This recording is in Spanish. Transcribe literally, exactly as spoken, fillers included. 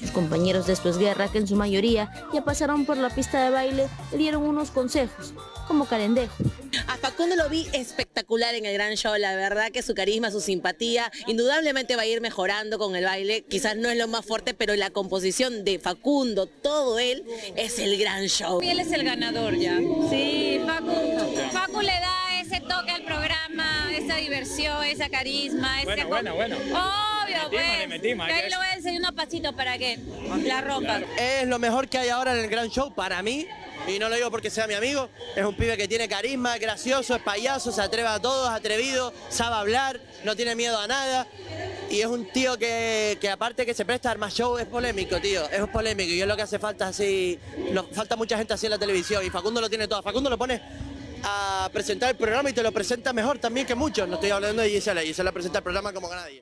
Sus compañeros de Guerra, que en su mayoría ya pasaron por la pista de baile, le dieron unos consejos, como Carendejo. A Facundo lo vi espectacular en el gran show, la verdad que su carisma, su simpatía, indudablemente va a ir mejorando con el baile, quizás no es lo más fuerte, pero la composición de Facundo, todo él, es el gran show. Él es el ganador ya. Sí, Facu, Facu le da ese toque al programa, esa diversión, esa carisma. Ese bueno, bueno, bueno. Obvio, metimos, pues. le metimos, que ahí que le voy a enseñar unos pasitos para que la rompa. Claro. Es lo mejor que hay ahora en el gran show para mí. Y no lo digo porque sea mi amigo, es un pibe que tiene carisma, es gracioso, es payaso, se atreve a todo, es atrevido, sabe hablar, no tiene miedo a nada. Y es un tío que, que aparte que se presta a dar más show, es polémico, tío, es polémico. Y es lo que hace falta así, lo, falta mucha gente así en la televisión. Y Facundo lo tiene todo. Facundo lo pone a presentar el programa y te lo presenta mejor también que muchos. No estoy hablando de Gisela, Gisela presenta el programa como nadie.